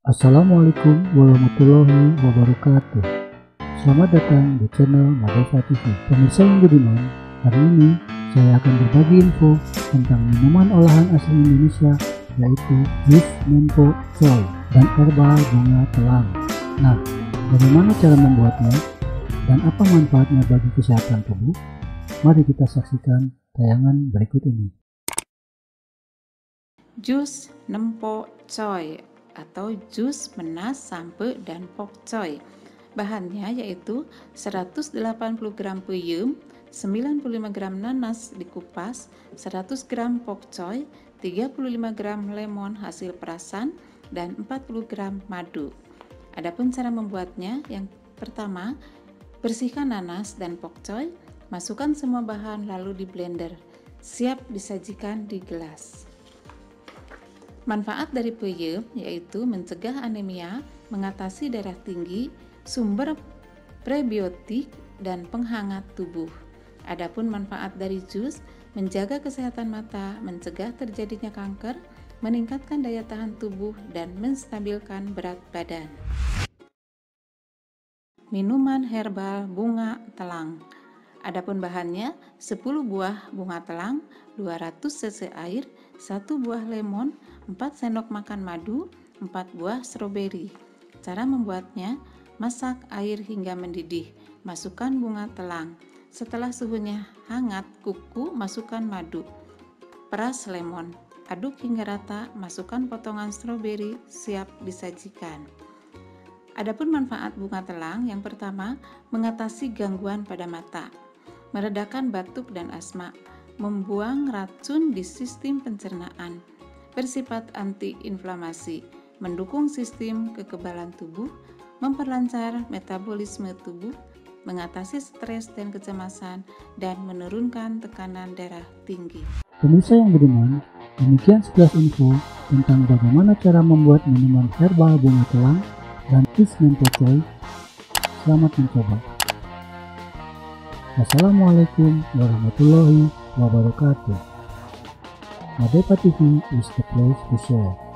Assalamualaikum warahmatullahi wabarakatuh. Selamat datang di channel Madeva TV. Pemirsa yang budiman, hari ini saya akan berbagi info tentang minuman olahan asli Indonesia, yaitu jus Nempo Coy dan herbal bunga telang. Nah, bagaimana cara membuatnya dan apa manfaatnya bagi kesehatan tubuh? Mari kita saksikan tayangan berikut ini. Jus Nempo Coy atau jus menas, sampe, dan pokcoy. Bahannya yaitu 180 gram peyem, 95 gram nanas dikupas, 100 gram pokcoy, 35 gram lemon hasil perasan, dan 40 gram madu. Adapun cara membuatnya, yang pertama, bersihkan nanas dan pokcoy, masukkan semua bahan lalu di blender. Siap disajikan di gelas. Manfaat dari peyem yaitu mencegah anemia, mengatasi darah tinggi, sumber prebiotik, dan penghangat tubuh. Adapun manfaat dari jus, menjaga kesehatan mata, mencegah terjadinya kanker, meningkatkan daya tahan tubuh, dan menstabilkan berat badan. Minuman herbal bunga telang. Adapun bahannya 10 buah bunga telang, 200 cc air, 1 buah lemon, 4 sendok makan madu, 4 buah stroberi. Cara membuatnya, masak air hingga mendidih, masukkan bunga telang. Setelah suhunya hangat, kuku, masukkan madu, peras lemon, aduk hingga rata, masukkan potongan stroberi, siap disajikan. Adapun manfaat bunga telang, yang pertama, mengatasi gangguan pada mata, meredakan batuk dan asma, membuang racun di sistem pencernaan, bersifat antiinflamasi, mendukung sistem kekebalan tubuh, memperlancar metabolisme tubuh, mengatasi stres dan kecemasan, dan menurunkan tekanan darah tinggi. Pemirsa yang budiman, demikian sekilas info tentang bagaimana cara membuat minuman herbal bunga telang dan jus Nempo Coy. Selamat mencoba. Wassalamualaikum warahmatullahi wabarakatuh. Madeva TV is the place to share.